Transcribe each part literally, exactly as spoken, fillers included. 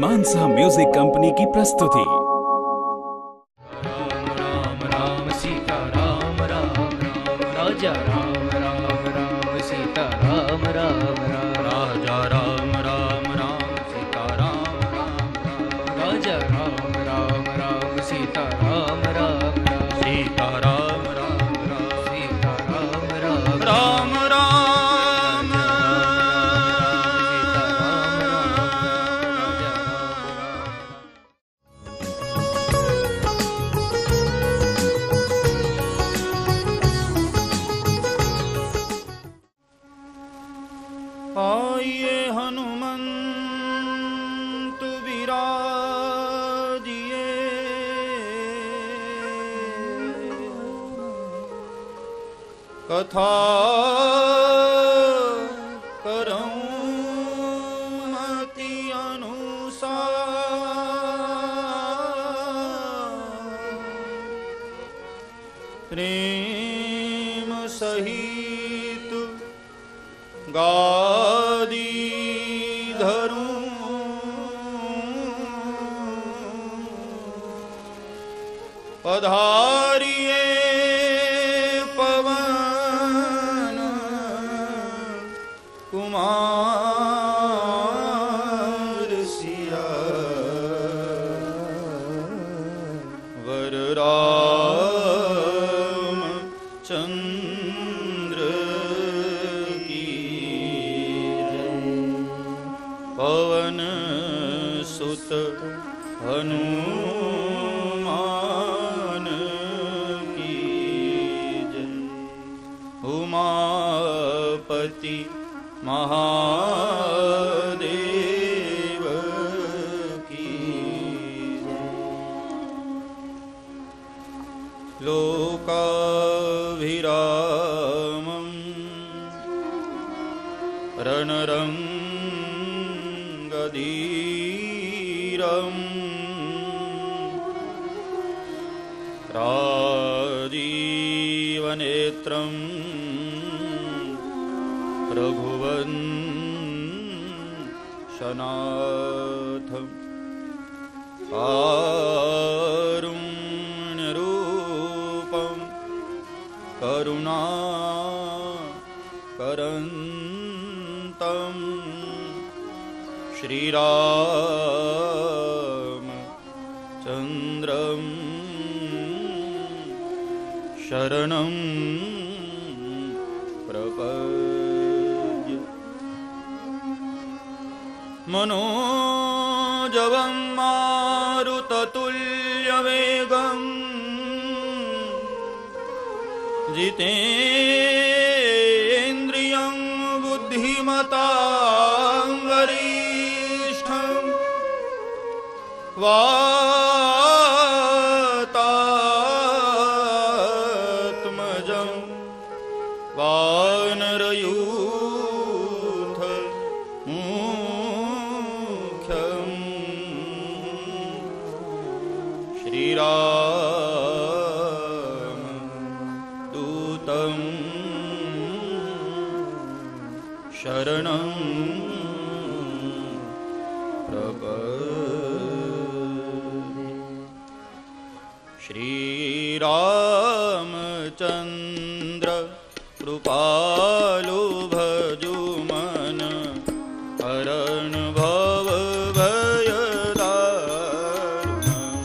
मानसा music company की प्रस्तुति। राम राम राम सीता राम राम राम राजा राम राम राम सीता राम राम राम राजा राम राम राम सीता राम राम राम राजा राम राम राम सीता राम राम राम सीता राम राम राम सीता राम राम राम राम आइए हनुमंत विराजिए, कथा करऊं मति अनुसार, प्रेम सहित गादी धरूं, पधारिए पवन कुमार सिया, वर राम चंद्र पवन सुत हनुमान की जय। उमापति महादेव की जय। लोकाभिरामं रणरंगधीरम् राजीवनेत्रं रघुवंशनाथं कारुण्यरूपं करुणाकरन्तं श्रीराम चंद्रं शरणं प्रपद्ये। मनोजवं मारुततुल्यवेगं जितेन्द्रियं बुद्धिमतां वरिष्ठं, वातात्मजं वानरयूथ मुख्यं, श्रीराम दूतं शरणं प्रपद्ये। श्रीरामचंद्र कृपालु भजुमन, हरण भव भय दारुणं।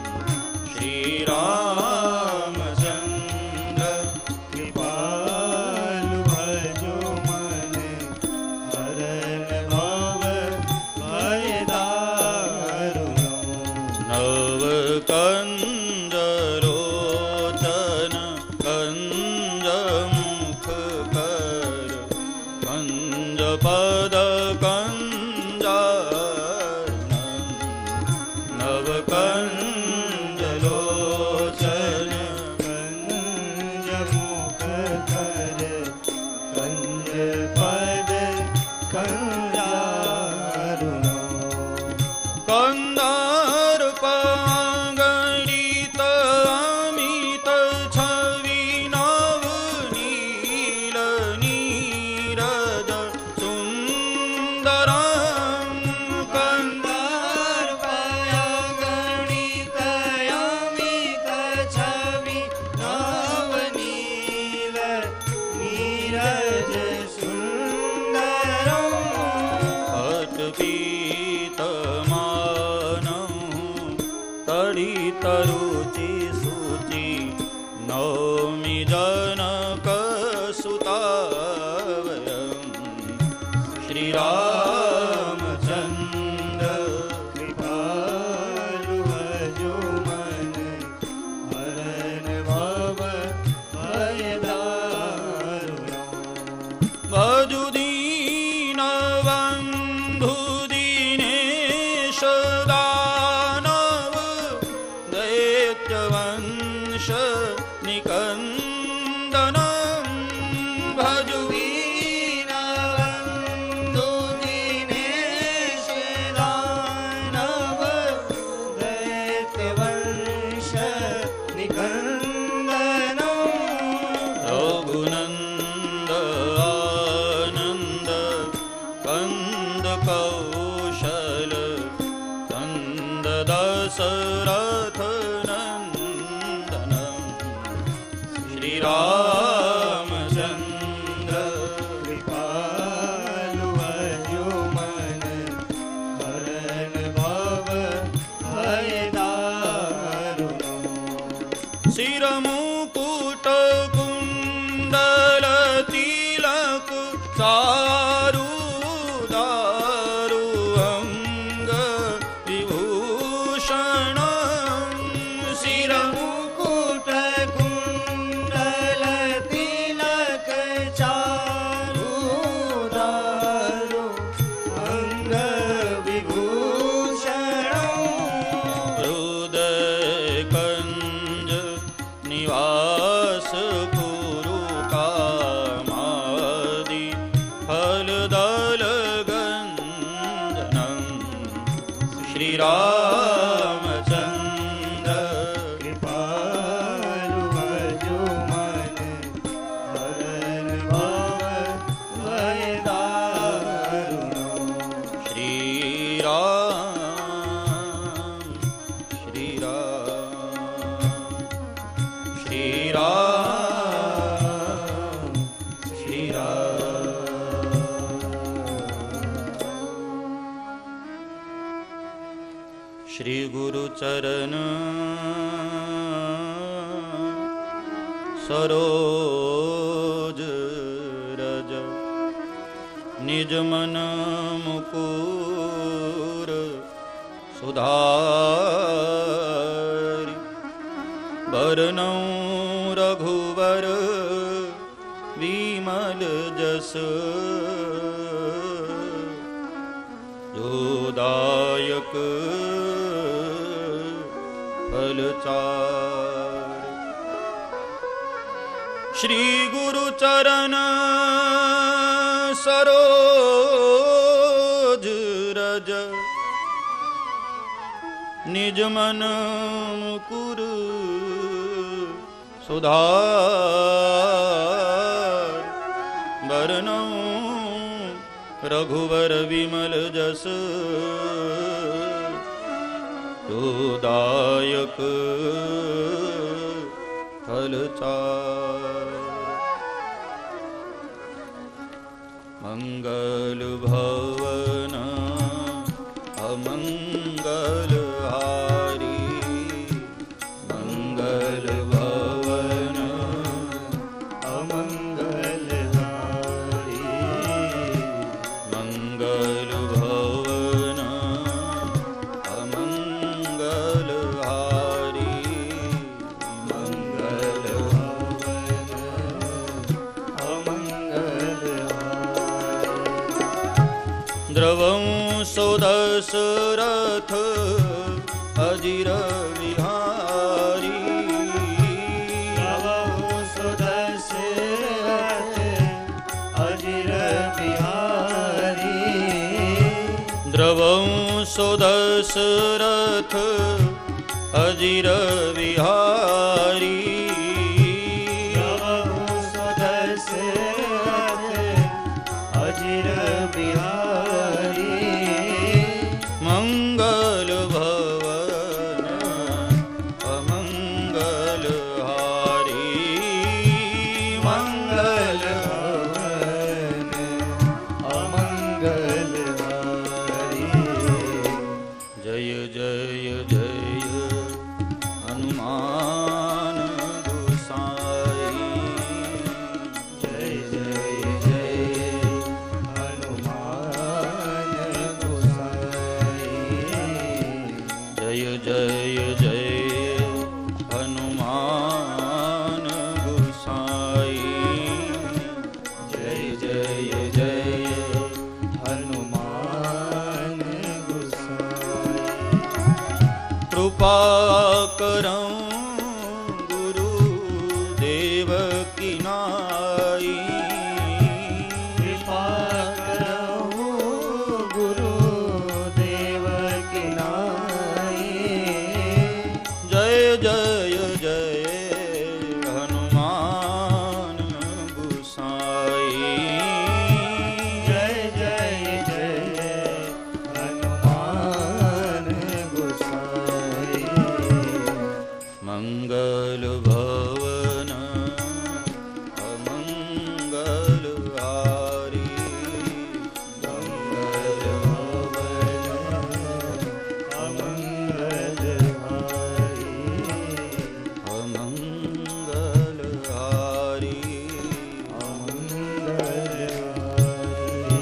श्रीरामचंद्र कृपालु भजुमन, हरण भव भय दारुणं। नव कंज लोचन कंज मुख कर, कंज पद कंजानन। नव कंज लोचन कंज मुख कर, कंज पद कंजानन। कंदार पांगड़ित अमित छवि नव नील नीरद सुंदरं, कंदार नमामि जनकसुता वयं श्रीरामचन्द्र कृपालु भजो मन हरन भव भय दारुणा भजु दीनबन्धु दीनेश दानव दैत्यवंश निकन्दनं भजु दीनबन्धु दीनेश दानव दैत्यवंश निकन्दनं रघुनन्द आनन्द कन्द कौशल कन्द दशरथ नन्दनं श्रीरामचन्द्र कृपालु भजो मन हरन भव भय दारुणा शिरमुकुट कुण्डल तिलक चारु दारु अङ्ग विभूषण शिरमुकुट कुण्डल तिलक चारु दारु अङ्ग विभूषणं हृदय कञ्ज निवास कुरु कामादि फलदल गञ्जनं श्रीरामचन्द्र कृपालु भजो मन हरन भव भय दारुणा श्रीराम श्रीराम श्रीराम श्रीराम श्री गुरु चरण सरोज रज निज मन मुकुर सुधारि बरनौ रघुवर विमल जस जोदायक फलचार श्री गुरु चरण सरोज रज निज मन मुकुर सुधार बरनौ रघुवर विमल जस जोदायक फलचार मंगल भवन अमंगल हारी मंगल भवन अमंगल हारी मंगल भवन अमंगल हारी मंगल भवन अमंगल हारी द्रवं सुदशरथ अजिर विहारी द्रवं सुदशरथ अजिर विहारी द्रवं सुदशरथ अजिर विहारी द्रवं सुदशरथ अजिर विहारी मंगल भवन अमंगल हारी मंगल भवन अमंगल हारी जय जय जय हनुमान करऊं गुरु देव की नाई। कृपा करऊं गुरु देव की नाई। जय जय जय हनुमान गुसाई। जय जय जय हनुमान गोसाई। मंगल भवन अमंगल हारी। मंगल भवन अमंगल हारी। अमंगल हारी। अमंगल हारी।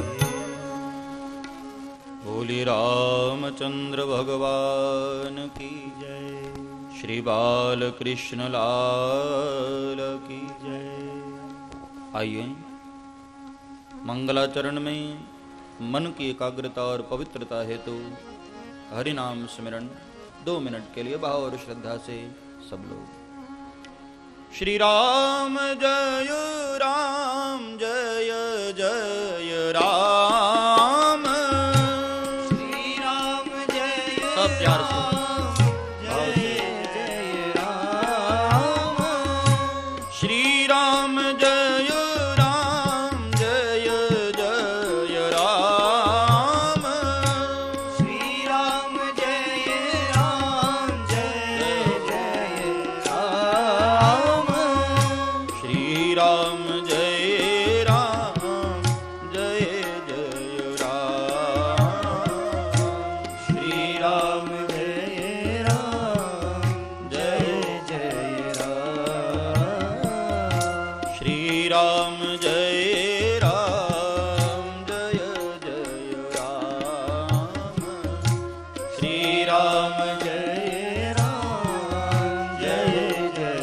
बोली रामचंद्र भगवान की जय श्री बाल कृष्ण लाल की। जय। आइए मंगलाचरण में मन की एकाग्रता और पवित्रता हेतु हरि नाम स्मरण दो मिनट के लिए भाव और श्रद्धा से सब लोग। श्री राम जय राम जय जय राम। श्री राम जय सब प्यार से जय जय राम। श्री राम जय राम जय जय राम। श्री राम जय राम जय जय राम। श्री राम जय राम जय जय राम। श्री राम जय राम जय जय राम। श्री राम जय राम जय जय राम। श्री राम जय राम जय जय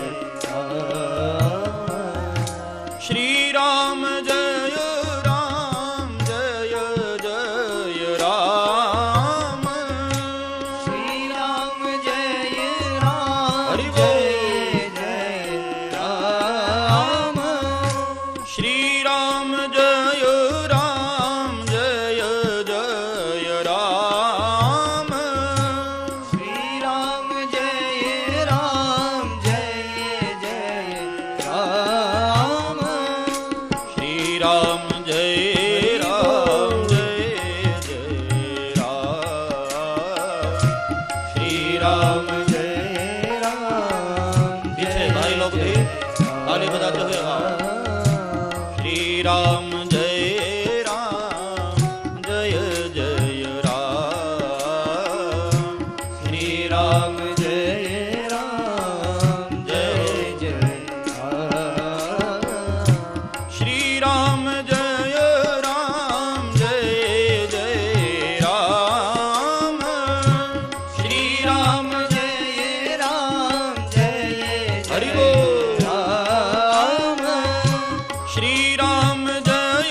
राम। श्री राम जय राम जय जय राम। श्री राम जय राम हरि जय बोल। जय राम। श्री राम जय राम जय जय राम। श्री राम जय राम जय जय राम। श्री राम जय राम जय जय राम। श्री राम जय राम पीछे भाई लोग भी ताली बजाते हुए गाओ। श्री राम जय राम जय जय राम। श्री राम जय राम जय जय राम। श्री राम जय राम जय जय राम। श्री राम जय राम जय हरि जय बोल। राम। श्री राम जय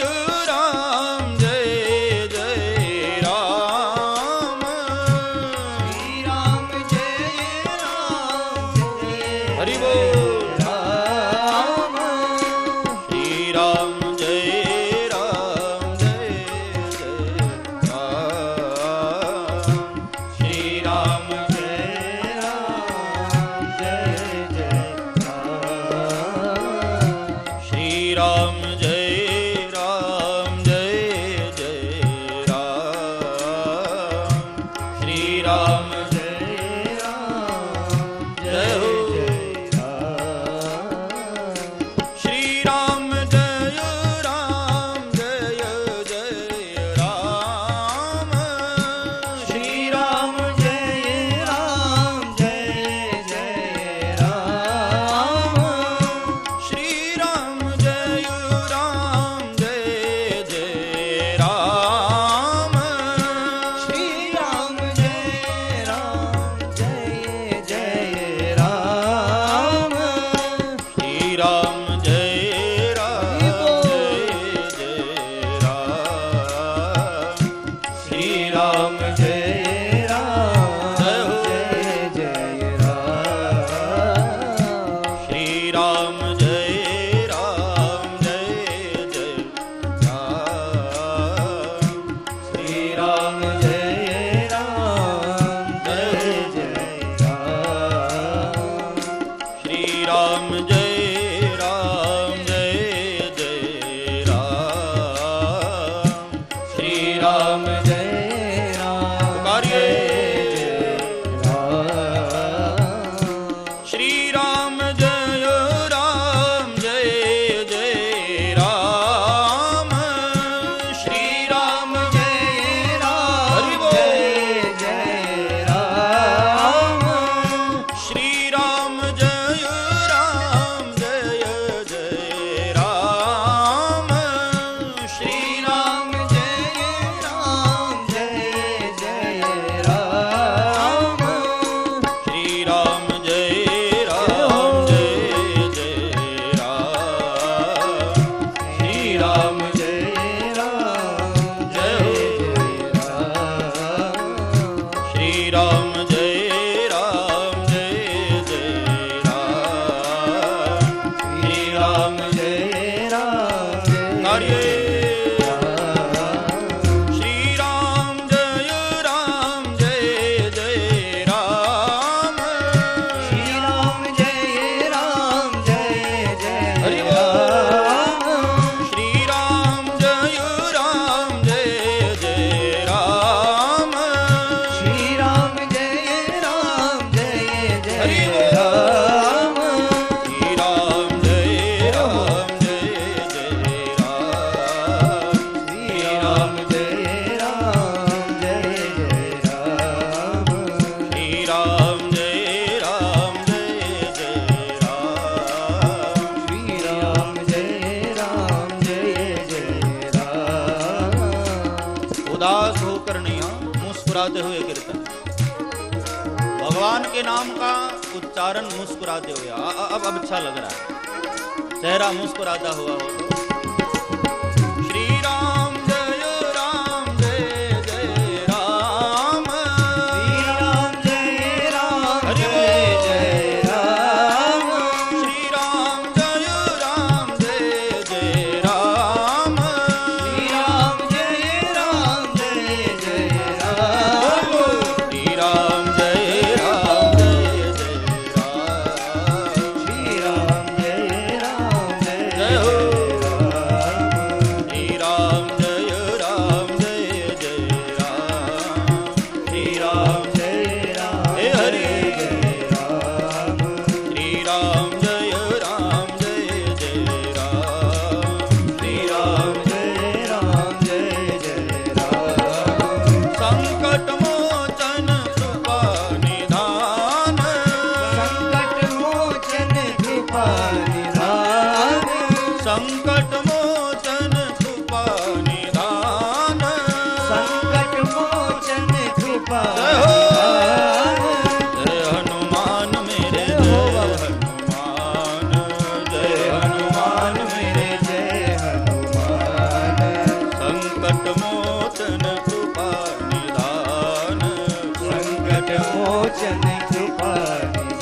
भगवान के नाम का उच्चारण मुस्कुराते हुए आ- अब अब अच्छा लग रहा है, चेहरा मुस्कुराता हुआ हो। श्री राम जय राम जय जय राम, श्री राम जय राम हरि जय बोल। जय राम, श्री राम जय राम जय जय राम, श्री राम जय राम जय जय राम, श्री राम जय राम जय जय राम, श्री राम जय राम जय जय हो। राम, श्री राम जय राम जय जय राम, श्री राम जय राम हे हरि। जय राम, श्री राम जय राम जय जय राम, श्री राम जय राम जय जय राम, संकट मोचन कृपा निधान, संकट मोचन कृपा निधान, संकट मोचन कृपा निधान, संकट मोचन कृपा जय हो। निधान, जय हनुमान मेरे जय हनुमान, जय हनुमान मेरे जय हनुमान, संकट मोचन कृपा निधान, संकट मोचन कृपा निधान,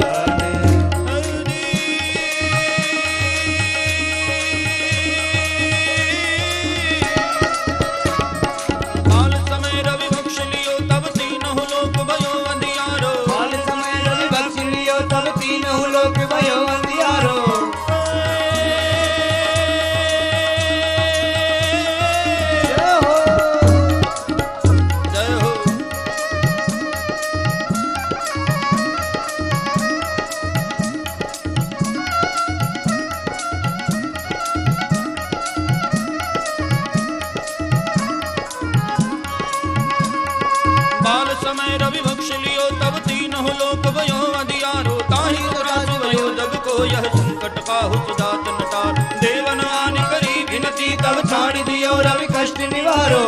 काल समय रवि बख्श लियो तब तीनों लोक भयो अंधियारो, काल समय रवि बख्श लियो तब तीनों लोक भयो अंधियारो, जय हो। जय हो। बाल समय रवि बख्श लियो तब तीनों लोक भयो अंधियारो, ताहि राजु भयो जग को यह संकट पाहु सुजात नटार, देवन आनि करी विनती तब छाड़ दियो रवि कष्ट निवारो,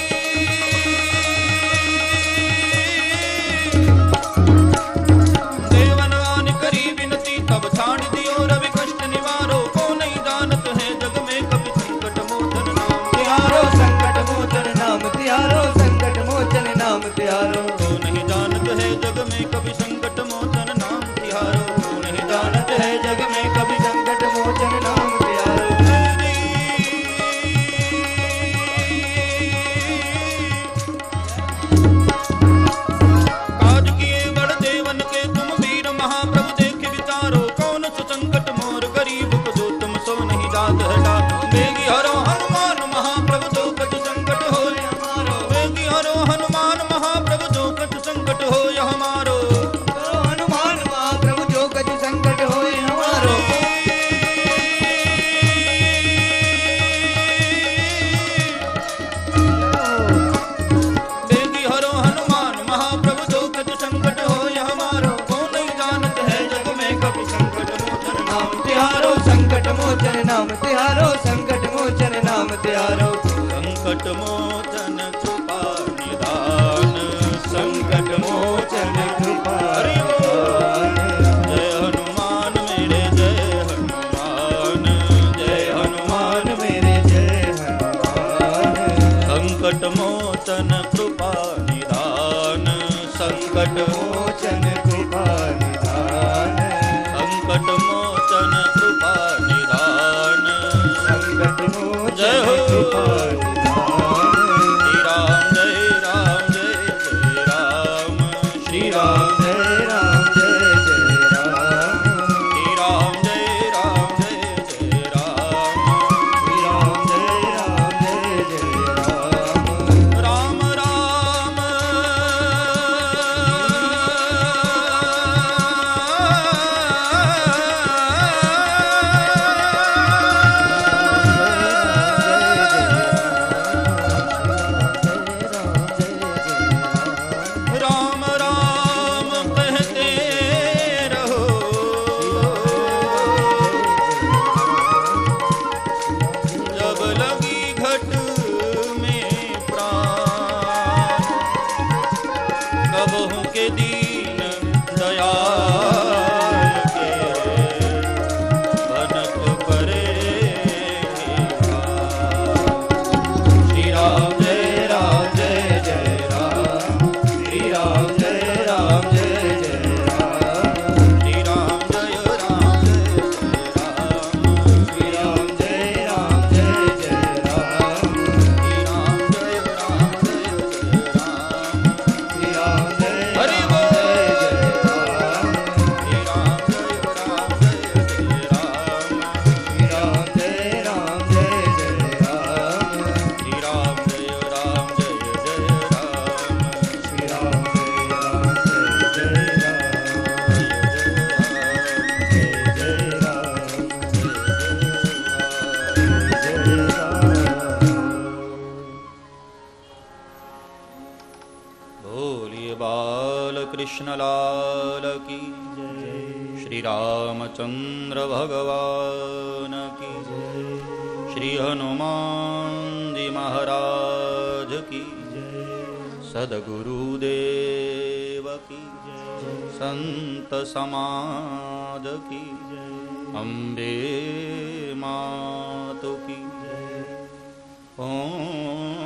देवन आनि करी विनती तब छाड़ दियो रवि कष्ट निवारो, को नहीं जानत है जग में कभी संकट मोचन नाम तिहारो संकट मोचन नाम तिहारो, संकट मोचन नाम तिहारो, को नहीं जानत है जग में कभी संकट मोचन नाम तिहारो, को नहीं जानत है जग में कभी संकट मोचन नाम तिहारो, काज किए बड़ देवन के तुम वीर महाप्रभु देख विचारो, कौन सु संकट मोर गरीब को जो तुम सो नहीं जात हटा, बेगी हरो हनुमान महाप्रभु जो कछ संकट हो हमारो, बेगी हरो हनुमान महाप्रभु जो कछ संकट हो हमारो, करो हनुमान महाप्रभु जो कछ संकट होए हमारो, बेगी हरो हनुमान महाप्रभु जो कछ संकट हो हमारो, को नहीं जानत है जग में कभी संकट मोचन नाम तिहारो संकट मोचन नाम तिहारो, संकट मोचन नाम तिहारो, संकट मोचन कृपा निधान, संकट मोचन कृपा हरि बोल। निधान, जय हनुमान मेरे जय हनुमान, जय हनुमान हनुमान मेरे जय हनुमान, संकट मोचन कृपा निधान, संकट मोचन कृपा निधान, संकट मोचन कृपा निधान, संकट जय मोचन हो। कृपा निधान, श्री राम जय राम जय जय राम, श्री राम जय राम जय जय राम, श्री राम जय राम जय जय राम, श्री राम जय राम जय जय राम, राम राम कृष्ण लाल की श्री रामचंद्र भगवान की श्री हनुमान जी महाराज की सद्गुरुदेव की संत समाज की अम्बे मातु की ओम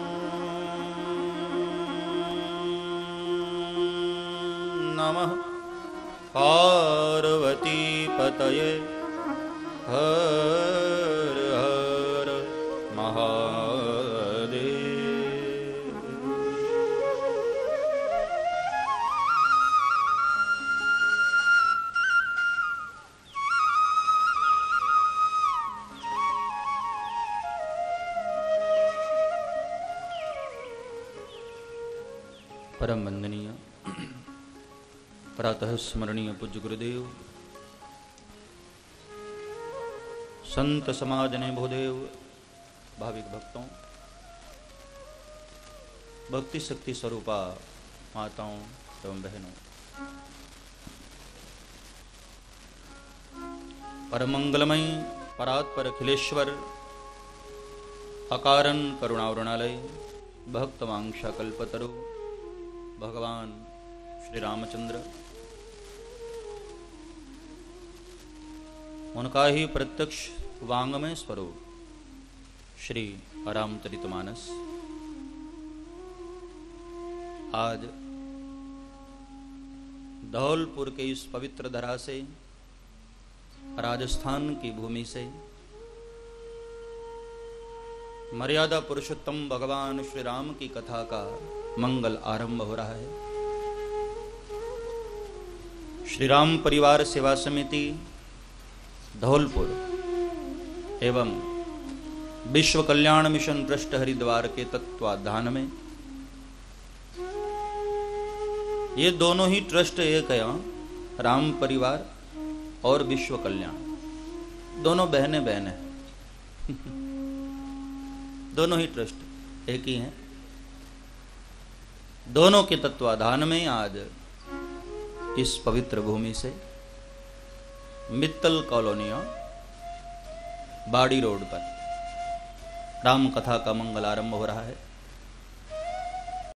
नमः पार्वती पतये हर हर महादेव। परम वंदनीय प्रातः स्मरणीय पूज्य गुरुदेव संत समाज ने भूदेव भाविक भक्तों भक्ति शक्ति स्वरूपा माताओं एवं बहनों परम मंगलमय परात्पर अखिलेश्वर अकारण करुणावृणालय भक्तवांक्षा कल्पतरु भगवान श्री रामचंद्र उनका ही प्रत्यक्ष वांगमय स्वरूप श्री रामचरितमानस आज धौलपुर के इस पवित्र धरा से राजस्थान की भूमि से मर्यादा पुरुषोत्तम भगवान श्री राम की कथा का मंगल आरंभ हो रहा है। श्री राम परिवार सेवा समिति धौलपुर एवं विश्व कल्याण मिशन ट्रस्ट हरिद्वार के तत्वाधान में ये दोनों ही ट्रस्ट एक है, राम परिवार और विश्व कल्याण दोनों बहने बहन हैं दोनों ही ट्रस्ट एक ही हैं। दोनों के तत्वाधान में आज इस पवित्र भूमि से मित्तल कॉलोनिया बाड़ी रोड पर राम कथा का मंगल आरंभ हो रहा है।